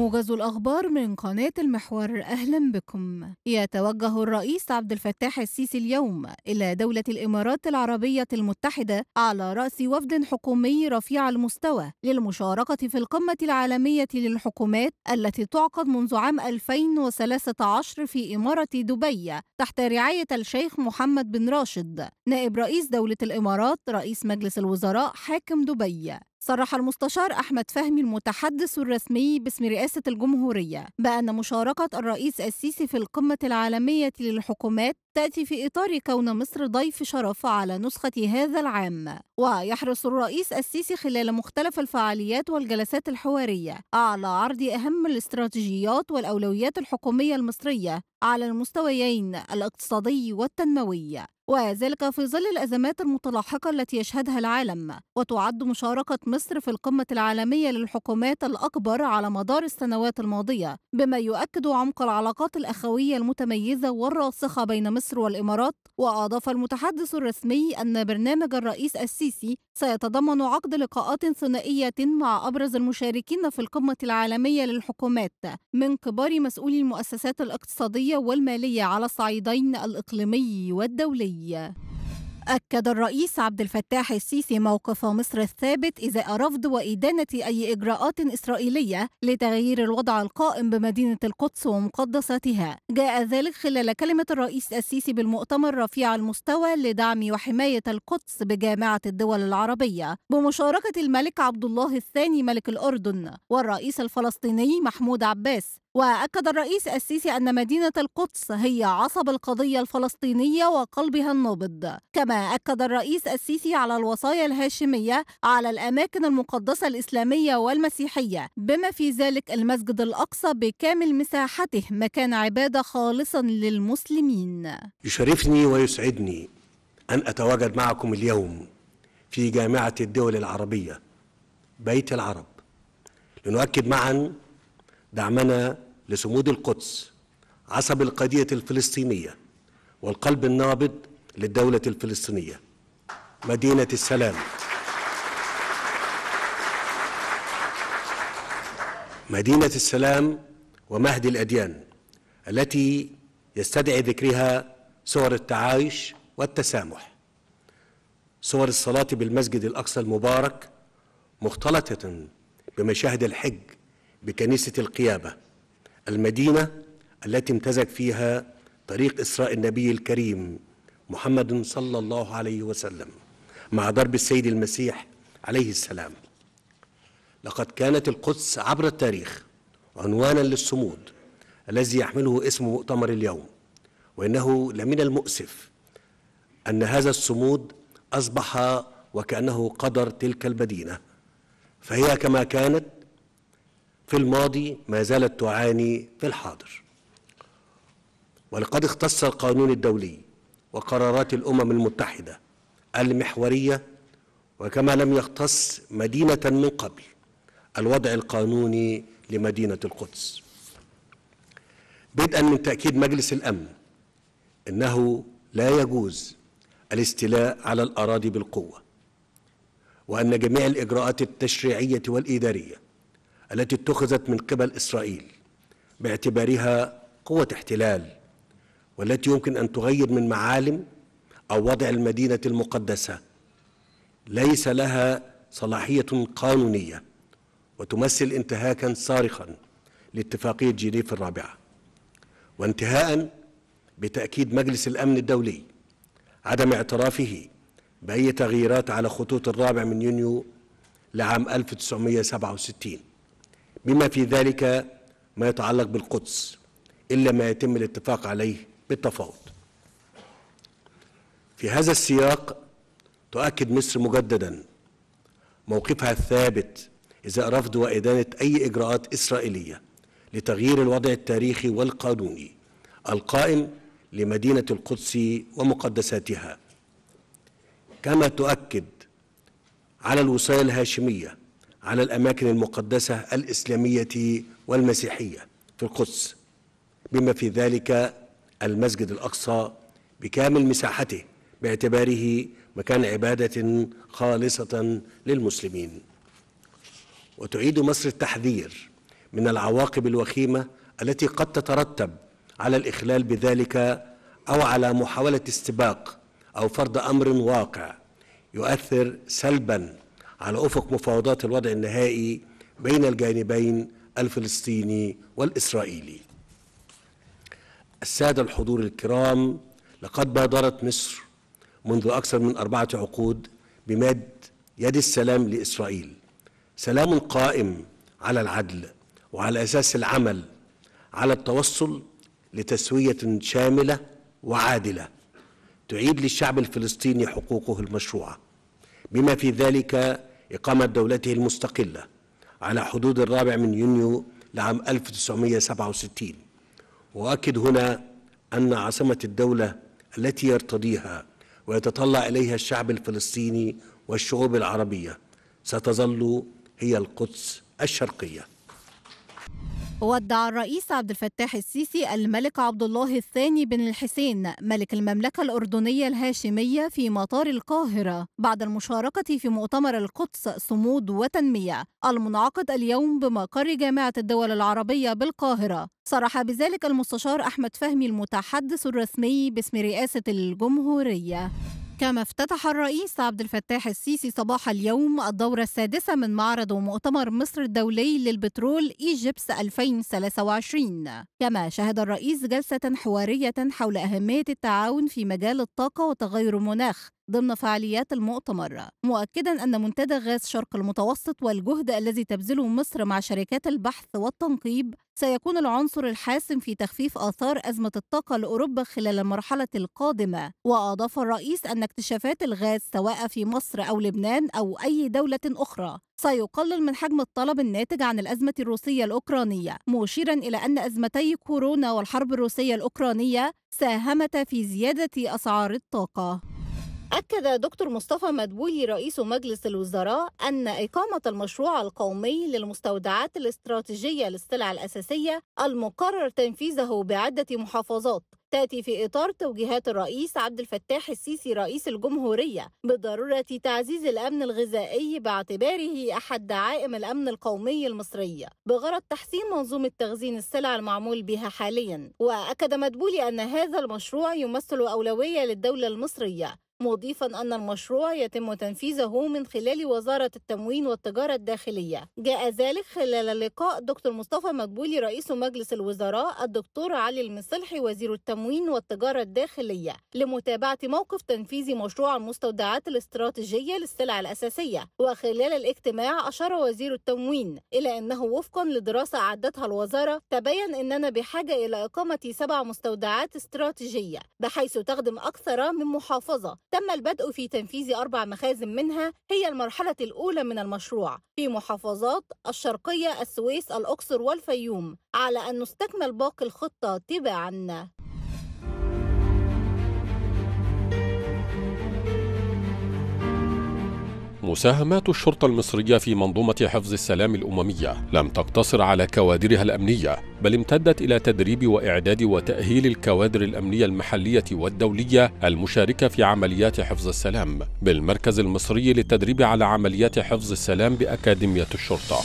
موجز الأخبار من قناة المحور، أهلا بكم. يتوجه الرئيس عبد الفتاح السيسي اليوم إلى دولة الإمارات العربية المتحدة على رأس وفد حكومي رفيع المستوى للمشاركة في القمة العالمية للحكومات التي تعقد منذ عام 2013 في إمارة دبي تحت رعاية الشيخ محمد بن راشد نائب رئيس دولة الإمارات رئيس مجلس الوزراء حاكم دبي. صرح المستشار أحمد فهمي المتحدث الرسمي باسم رئاسة الجمهورية بأن مشاركة الرئيس السيسي في القمة العالمية للحكومات تأتي في إطار كون مصر ضيف شرف على نسخة هذا العام، ويحرص الرئيس السيسي خلال مختلف الفعاليات والجلسات الحوارية على عرض أهم الاستراتيجيات والأولويات الحكومية المصرية على المستويين الاقتصادي والتنموي، وذلك في ظل الأزمات المتلاحقة التي يشهدها العالم. وتعد مشاركة مصر في القمة العالمية للحكومات الأكبر على مدار السنوات الماضية، بما يؤكد عمق العلاقات الأخوية المتميزة والراسخة بين مصر والإمارات. وأضاف المتحدث الرسمي أن برنامج الرئيس السيسي سيتضمن عقد لقاءات ثنائية مع أبرز المشاركين في القمة العالمية للحكومات من كبار مسؤولي المؤسسات الاقتصادية والمالية على الصعيدين الإقليمي والدولي. أكد الرئيس عبد الفتاح السيسي موقف مصر الثابت إزاء رفض وإدانة أي إجراءات إسرائيلية لتغيير الوضع القائم بمدينة القدس ومقدساتها. جاء ذلك خلال كلمة الرئيس السيسي بالمؤتمر رفيع المستوى لدعم وحماية القدس بجامعة الدول العربية بمشاركة الملك عبد الله الثاني ملك الأردن والرئيس الفلسطيني محمود عباس. وأكد الرئيس السيسي أن مدينة القدس هي عصب القضية الفلسطينية وقلبها النابض. كما أكد الرئيس السيسي على الوصايا الهاشمية على الأماكن المقدسة الإسلامية والمسيحية، بما في ذلك المسجد الأقصى بكامل مساحته مكان عبادة خالصا للمسلمين. يشرفني ويسعدني أن أتواجد معكم اليوم في جامعة الدول العربية بيت العرب لنؤكد معا دعمنا لصمود القدس عصب القضية الفلسطينية والقلب النابض للدولة الفلسطينية، مدينة السلام، مدينة السلام ومهد الأديان التي يستدعي ذكرها صور التعايش والتسامح، صور الصلاة بالمسجد الأقصى المبارك مختلطة بمشاهد الحج بكنيسة القيابة، المدينة التي امتزج فيها طريق إسراء النبي الكريم محمد صلى الله عليه وسلم مع درب السيد المسيح عليه السلام. لقد كانت القدس عبر التاريخ عنوانا للصمود الذي يحمله اسم مؤتمر اليوم، وإنه لمن المؤسف أن هذا الصمود أصبح وكأنه قدر تلك المدينة، فهي كما كانت في الماضي ما زالت تعاني في الحاضر. ولقد اختص القانون الدولي وقرارات الأمم المتحدة المحورية، وكما لم يختص مدينة من قبل، الوضع القانوني لمدينة القدس، بدءا من تأكيد مجلس الأمن إنه لا يجوز الاستيلاء على الأراضي بالقوة، وأن جميع الإجراءات التشريعية والإدارية التي اتخذت من قبل إسرائيل باعتبارها قوة احتلال والتي يمكن أن تغير من معالم أو وضع المدينة المقدسة ليس لها صلاحية قانونية، وتمثل انتهاكا صارخا لاتفاقية جنيف الرابعة، وانتهاء بتأكيد مجلس الأمن الدولي عدم اعترافه بأي تغييرات على خطوط 4 يونيو لعام 1967 بما في ذلك ما يتعلق بالقدس إلا ما يتم الاتفاق عليه بالتفاوض. في هذا السياق تؤكد مصر مجددا موقفها الثابت إزاء رفض وإدانة أي إجراءات إسرائيلية لتغيير الوضع التاريخي والقانوني القائم لمدينة القدس ومقدساتها، كما تؤكد على الوصايا الهاشمية على الأماكن المقدسة الإسلامية والمسيحية في القدس بما في ذلك المسجد الأقصى بكامل مساحته باعتباره مكان عبادة خالصة للمسلمين. وتعيد مصر التحذير من العواقب الوخيمة التي قد تترتب على الإخلال بذلك أو على محاولة استباق أو فرض أمر واقع يؤثر سلباً على أفق مفاوضات الوضع النهائي بين الجانبين الفلسطيني والإسرائيلي. السادة الحضور الكرام، لقد بادرت مصر منذ أكثر من 4 عقود بمد يد السلام لإسرائيل، سلام قائم على العدل وعلى أساس العمل على التوصل لتسوية شاملة وعادلة تعيد للشعب الفلسطيني حقوقه المشروعة، بما في ذلك إقامة دولته المستقلة على حدود 4 يونيو لعام 1967. وأؤكد هنا أن عاصمة الدولة التي يرتضيها ويتطلع إليها الشعب الفلسطيني والشعوب العربية ستظل هي القدس الشرقية. ودع الرئيس عبد الفتاح السيسي الملك عبد الله الثاني بن الحسين ملك المملكة الأردنية الهاشمية في مطار القاهرة بعد المشاركة في مؤتمر القدس صمود وتنمية المنعقد اليوم بمقر جامعة الدول العربية بالقاهرة. صرح بذلك المستشار أحمد فهمي المتحدث الرسمي باسم رئاسة الجمهورية. كما افتتح الرئيس عبد الفتاح السيسي صباح اليوم الدورة السادسة من معرض ومؤتمر مصر الدولي للبترول إيجيبس 2023. كما شهد الرئيس جلسة حوارية حول أهمية التعاون في مجال الطاقة وتغير المناخ ضمن فعاليات المؤتمر، مؤكدا أن منتدى غاز شرق المتوسط والجهد الذي تبذله مصر مع شركات البحث والتنقيب سيكون العنصر الحاسم في تخفيف آثار أزمة الطاقة لأوروبا خلال المرحلة القادمة. وأضاف الرئيس أن اكتشافات الغاز سواء في مصر أو لبنان أو أي دولة أخرى سيقلل من حجم الطلب الناتج عن الأزمة الروسية الأوكرانية، مشيرا إلى أن أزمتي كورونا والحرب الروسية الأوكرانية ساهمتا في زيادة أسعار الطاقة. أكد دكتور مصطفى مدبولي رئيس مجلس الوزراء أن إقامة المشروع القومي للمستودعات الاستراتيجية للسلع الأساسية المقرر تنفيذه بعدة محافظات تأتي في إطار توجيهات الرئيس عبد الفتاح السيسي رئيس الجمهورية بضرورة تعزيز الأمن الغذائي باعتباره أحد دعائم الأمن القومي المصري بغرض تحسين منظومة تخزين السلع المعمول بها حاليا. وأكد مدبولي أن هذا المشروع يمثل أولوية للدولة المصرية، مضيفا أن المشروع يتم تنفيذه من خلال وزارة التموين والتجارة الداخلية. جاء ذلك خلال لقاء دكتور مصطفى مدبولي رئيس مجلس الوزراء الدكتور علي المصلحي وزير التموين والتجارة الداخلية لمتابعة موقف تنفيذ مشروع المستودعات الاستراتيجية للسلع الأساسية. وخلال الاجتماع أشار وزير التموين إلى أنه وفقا لدراسة أعدتها الوزارة تبين أننا بحاجة إلى إقامة 7 مستودعات استراتيجية بحيث تخدم أكثر من محافظة. تم البدء في تنفيذ 4 مخازن منها هي المرحلة الأولى من المشروع في محافظات الشرقية، السويس، الأقصر والفيوم، على أن نستكمل باقي الخطة تباعاً. مساهمات الشرطة المصرية في منظومة حفظ السلام الأممية لم تقتصر على كوادرها الأمنية، بل امتدت إلى تدريب وإعداد وتأهيل الكوادر الأمنية المحلية والدولية المشاركة في عمليات حفظ السلام بالمركز المصري للتدريب على عمليات حفظ السلام بأكاديمية الشرطة.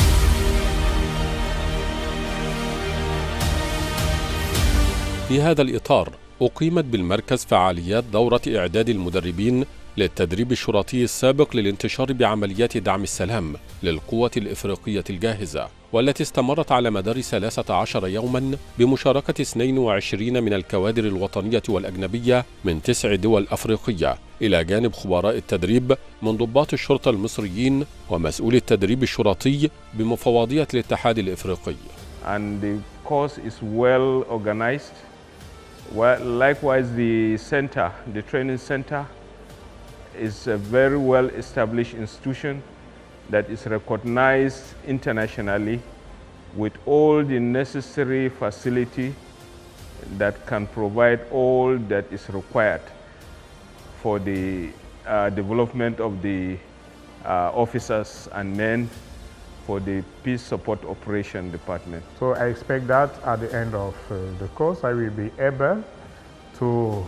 في هذا الإطار أقيمت بالمركز فعاليات دورة إعداد المدربين للتدريب الشرطي السابق للانتشار بعمليات دعم السلام للقوة الإفريقية الجاهزة، والتي استمرت على مدار 13 يوما بمشاركة 22 من الكوادر الوطنية والأجنبية من 9 دول أفريقية، إلى جانب خبراء التدريب من ضباط الشرطة المصريين ومسؤولي التدريب الشرطي بمفوضية الاتحاد الإفريقي. And the course is well organized. Likewise, the training center is a very well-established institution that is recognized internationally with all the necessary facility that can provide all that is required for the development of the officers and men for the Peace Support Operation Department. So I expect that at the end of the course I will be able to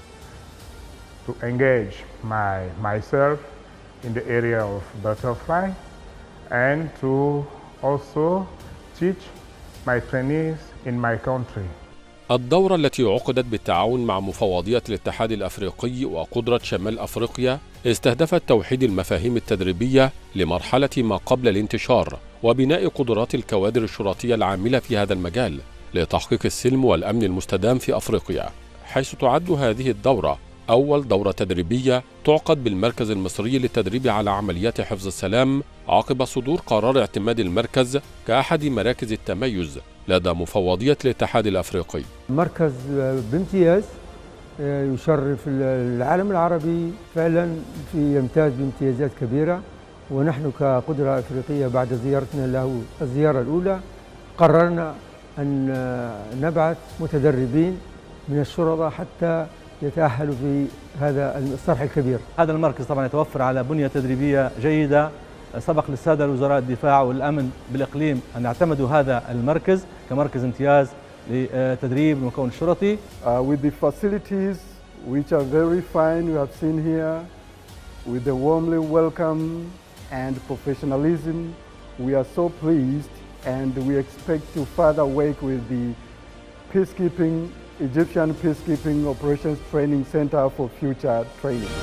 engage myself in the area of butterfly and to also teach my trainees in my country. الدورة التي عقدت بالتعاون مع مفوضية الاتحاد الأفريقي وقدرة شمال أفريقيا استهدفت توحيد المفاهيم التدريبية لمرحلة ما قبل الانتشار وبناء قدرات الكوادر الشرطية العاملة في هذا المجال لتحقيق السلم والأمن المستدام في أفريقيا، حيث تعد هذه الدورة أول دورة تدريبية تعقد بالمركز المصري للتدريب على عمليات حفظ السلام عقب صدور قرار اعتماد المركز كأحد مراكز التميز لدى مفوضية الاتحاد الأفريقي. مركز بامتياز يشرف العالم العربي، فعلا يمتاز بامتيازات كبيرة، ونحن كقدرة أفريقية بعد زيارتنا له الزيارة الأولى قررنا أن نبعث متدربين من الشرطة حتى يتأهلوا في هذا الصرح الكبير. هذا المركز طبعا يتوفر على بنية تدريبية جيدة. سبق للسادة وزراء الدفاع والأمن بالإقليم أن اعتمدوا هذا المركز كمركز امتياز لتدريب المكون الشرطي. With the facilities which are very fine we have seen here, with the warmly welcome and professionalism, we are so pleased and we expect to further work with the peacekeeping, Egyptian Peacekeeping Operations Training Center for future training.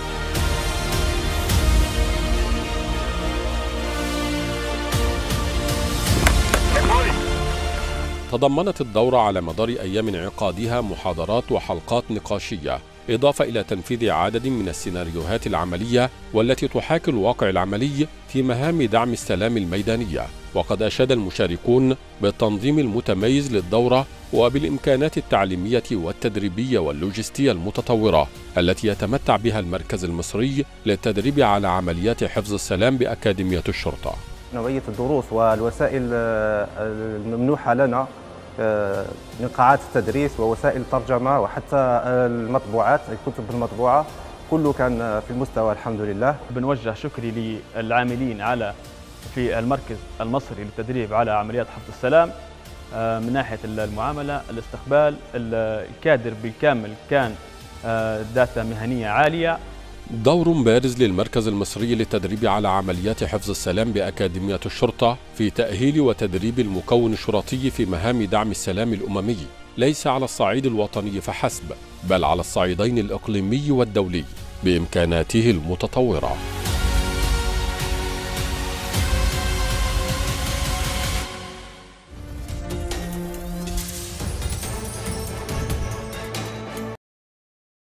تضمنت الدورة على مدار أيام انعقادها محاضرات وحلقات نقاشية، إضافة إلى تنفيذ عدد من السيناريوهات العملية والتي تحاكي الواقع العملي في مهام دعم السلام الميدانية. وقد أشاد المشاركون بالتنظيم المتميز للدورة وبالإمكانات التعليمية والتدريبية واللوجستية المتطورة التي يتمتع بها المركز المصري للتدريب على عمليات حفظ السلام بأكاديمية الشرطة. نوعية الدروس والوسائل الممنوحة لنا من قاعات التدريس ووسائل الترجمة وحتى المطبوعات، الكتب المطبوعة، كله كان في المستوى الحمد لله. بنوجه شكري للعاملين في المركز المصري للتدريب على عمليات حفظ السلام من ناحية المعاملة، الاستقبال، الكادر بالكامل كان داتا مهنية عالية. دور بارز للمركز المصري للتدريب على عمليات حفظ السلام بأكاديمية الشرطة في تأهيل وتدريب المكون الشرطي في مهام دعم السلام الأممي، ليس على الصعيد الوطني فحسب، بل على الصعيدين الإقليمي والدولي بإمكاناته المتطورة.